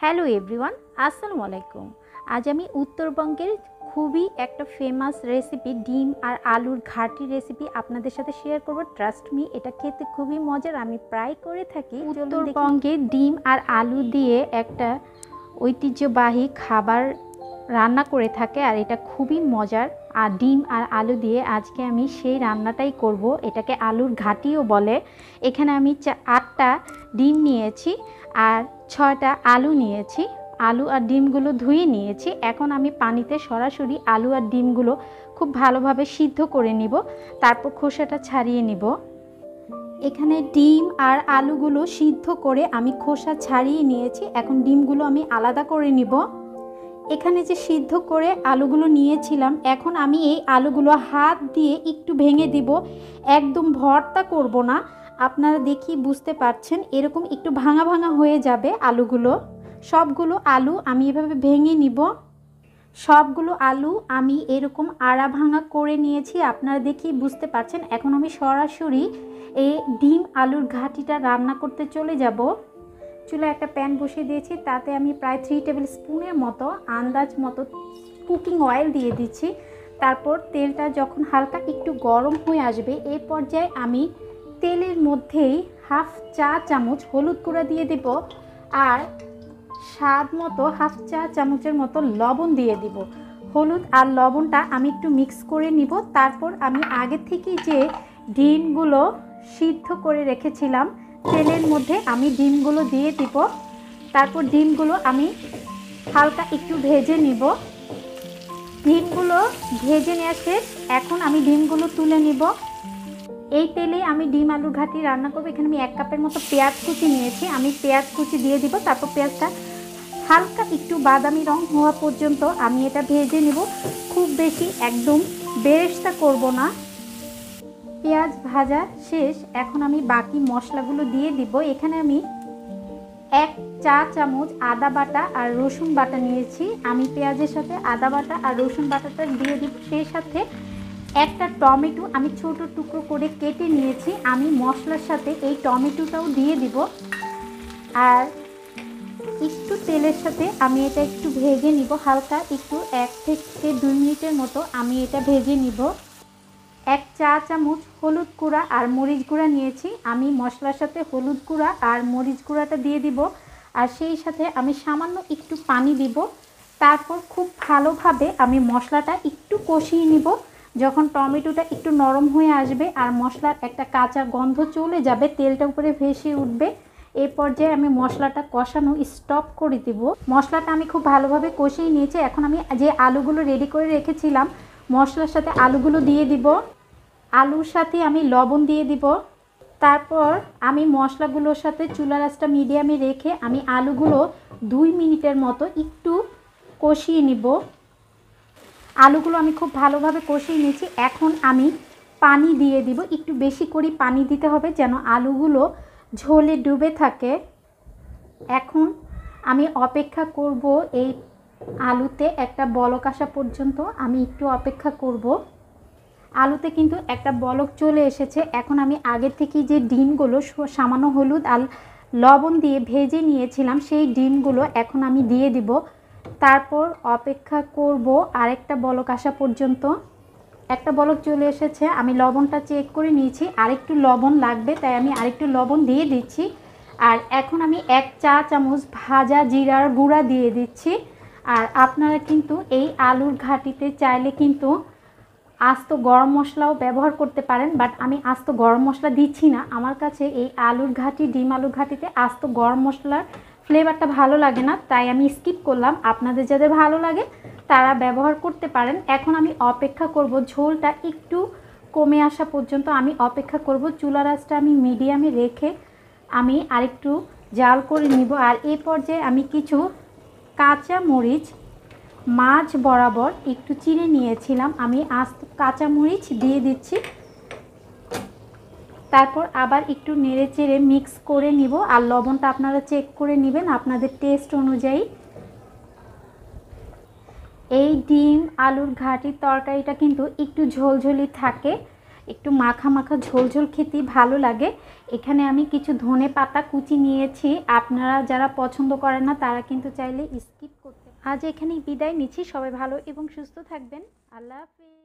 Hello everyone, আসসালামু আলাইকুম। আজ আমি উত্তরবঙ্গের খুবই একটা ফেমাস রেসিপি ডিম আর আলুর ঘাটি রেসিপি আপনাদের সাথে শেয়ার করব। ট্রাস্ট মি, এটা খেতে খুবই মজার, আমি প্রায় করে থাকি। উত্তরবঙ্গে ডিম আর আলু দিয়ে একটা ঐতিহ্যবাহী খাবার রান্না করে থাকে আর এটা খুবই মজার। আর ডিম আর আলু দিয়ে আজকে আমি সেই রান্নাটাই করব। এটাকে আলুর ঘাটিও বলে। এখানে আমি 8টা ডিম নিয়েছি আর 6টা আলু নিয়েছি। আলু আর ডিমগুলো ধুয়ে নিয়েছি। এখন আমি পানিতে সরাসরি আলু আর ডিমগুলো খুব ভালোভাবে সিদ্ধ করে নিব, তারপর খোসাটা ছাড়িয়ে নিব। এখানে ডিম আর আলুগুলো সিদ্ধ করে আমি খোসা ছাড়িয়ে নিয়েছি। এখন ডিমগুলো আমি আলাদা করে নিব। এখানে যে সিদ্ধ করে আলুগুলো নিয়েছিলাম, এখন আমি এই আলুগুলো হাত দিয়ে একটু ভেঙে দিব। একদম ভর্তা করব না, আপনারা দেখি বুঝতে পারছেন, এরকম একটু ভাঙা ভাঙা হয়ে যাবে আলুগুলো। সবগুলো আলু আমি এভাবে ভেঙে নিব। সবগুলো আলু আমি এরকম আড়া ভাঙা করে নিয়েছি, আপনারা দেখি বুঝতে পারছেন। এখন আমি সরাসরি এই ডিম আলুর ঘাটিটা রান্না করতে চলে যাব। চুলায় একটা প্যান বসিয়ে দিয়েছি, তাতে আমি প্রায় 3 টেবিল স্পুনের মতো আন্দাজ মতো কুকিং অয়েল দিয়ে দিচ্ছি। তারপর তেলটা যখন হালকা একটু গরম হয়ে আসবে, এই পর্যায়ে আমি তেলের মধ্যেই হাফ চা চামচ হলুদ গুঁড়া দিয়ে দেব আর স্বাদ মতো হাফ চা চামচের মতো লবণ দিয়ে দিব। হলুদ আর লবণটা আমি একটু মিক্স করে নিব। তারপর আমি আগে থেকে যে ডিমগুলো সিদ্ধ করে রেখেছিলাম, তেলের মধ্যে আমি ডিমগুলো দিয়ে দিব। তারপর ডিমগুলো আমি হালকা একটু ভেজে নিব। ডিমগুলো ভেজে নেওয়া শেষ। এখন আমি ডিমগুলো তুলে নিব। এই তেলে আমি ডিম আলুর ঘাটি রান্না করব। এখানে আমি 1 কাপের মতো পেঁয়াজ কুচি নিয়েছি, আমি পেঁয়াজ কুচি দিয়ে দিব। তারপর পেঁয়াজটা হালকা একটু বাদামি রং হওয়া পর্যন্ত আমি এটা ভেজে নেব। খুব বেশি একদম বেরেস্তা করব না। পেঁয়াজ ভাজা শেষ। এখন আমি বাকি মশলাগুলো দিয়ে দিব। এখানে আমি 1 চা চামচ আদা বাটা আর রসুন বাটা নিয়েছি। আমি পেঁয়াজের সাথে আদা বাটা আর রসুন বাটাটা দিয়ে দিব। সেই সাথে একটা টমেটো আমি ছোট টুকরো করে কেটে নিয়েছি, আমি মশলার সাথে এই টমেটোটাও দিয়ে দিব। আর একটু তেলের সাথে আমি এটা একটু ভেজে নিব, হালকা একটু 1 থেকে 2 মিনিটের মতো আমি এটা ভেজে নিব। 1 চা চামচ হলুদ গুঁড়া আর মরিচ গুঁড়া নিয়েছি, আমি মশলার সাথে হলুদ গুঁড়া আর মরিচ গুঁড়াটা দিয়ে দিব। আর সেই সাথে আমি সামান্য একটু পানি দিব। তারপর খুব ভালোভাবে আমি মশলাটা একটু কষিয়ে নিব। যখন টমেটোটা একটু নরম হয়ে আসবে আর মশলার একটা কাঁচা গন্ধ চলে যাবে, তেলটা উপরে ভেসে উঠবে, এই পর্যায়ে আমি মশলাটা কষানো স্টপ করে দিব। মশলাটা আমি খুব ভালোভাবে কষিয়ে নিয়েছি। এখন আমি যে আলুগুলো রেডি করে রেখেছিলাম, মশলার সাথে আলুগুলো দিয়ে দিব। আলুর সাথে আমি লবণ দিয়ে দিব। তারপর আমি মশলাগুলোর সাথে চুলার আঁচটা মিডিয়ামে রেখে আমি আলুগুলো 2 মিনিটের মতো একটু কষিয়ে নিব। আলুগুলো আমি খুব ভালোভাবে কষিয়ে নিয়েছি। এখন আমি পানি দিয়ে দিব। একটু বেশি করে পানি দিতে হবে যেন আলুগুলো ঝোলে ডুবে থাকে। এখন আমি অপেক্ষা করব এই আলুতে একটা বলক আসা পর্যন্ত। আমি একটু অপেক্ষা করব। আলুতে কিন্তু একটা বলক চলে এসেছে। এখন আমি আগে থেকে যে ডিমগুলো সামান্য হলুদ আর লবণ দিয়ে ভেজে নিয়েছিলাম, সেই ডিমগুলো এখন আমি দিয়ে দিব। তারপর অপেক্ষা করব আরেকটা বলক আসা পর্যন্ত। একটা বলক চলে এসেছে, আমি লবণটা চেক করে নিয়েছি, আরেকটু লবণ লাগবে, তাই আমি আরেকটু লবণ দিয়ে দিচ্ছি। আর এখন আমি 1 চা চামচ ভাজা জিরার গুঁড়া দিয়ে দিচ্ছি। আর আপনারা কিন্তু এই আলুর ঘাটিতে চাইলে কিন্তু আস্ত গরম মশলাও ব্যবহার করতে পারেন, বাট আমি আস্ত গরম মশলা দিচ্ছি না। আমার কাছে এই আলুর ঘাটি ডিম আলুর ঘাটিতে আস্ত গরম মশলার ফ্লেভারটা ভালো লাগে না, তাই আমি স্কিপ করলাম। আপনাদের যাদের ভালো লাগে তারা ব্যবহার করতে পারেন। এখন আমি অপেক্ষা করব ঝোলটা একটু কমে আসা পর্যন্ত আমি অপেক্ষা করব। চুলার আঁচটা আমি মিডিয়ামে রেখে আমি আরেকটু জাল করে নিব। আর এই পর্যায়ে আমি কিছু কাঁচা মরিচ মাঝ বরাবর একটু চিড়ে নিয়েছিলাম, আমি আস্ত কাঁচা মরিচ দিয়ে দিচ্ছি। তারপর আবার একটু নেড়ে চেড়ে মিক্স করে নিব। আর লবণটা আপনারা চেক করে নেবেন আপনাদের টেস্ট অনুযায়ী। এই ডিম আলুর ঘাটির তরকারিটা কিন্তু একটু ঝোলঝোলি থাকে। একটু মাখা মাখা ঝোল ঝোল খেতে ভালো লাগে। এখানে আমি কিছু ধনে পাতা কুচি নিয়েছি, আপনারা যারা পছন্দ করেন না তারা কিন্তু চাইলে স্কিপ করতে। আজ এখানেই বিদায় নিচ্ছি, সবাই ভালো এবং সুস্থ থাকবেন। আল্লাহ হাফেজ।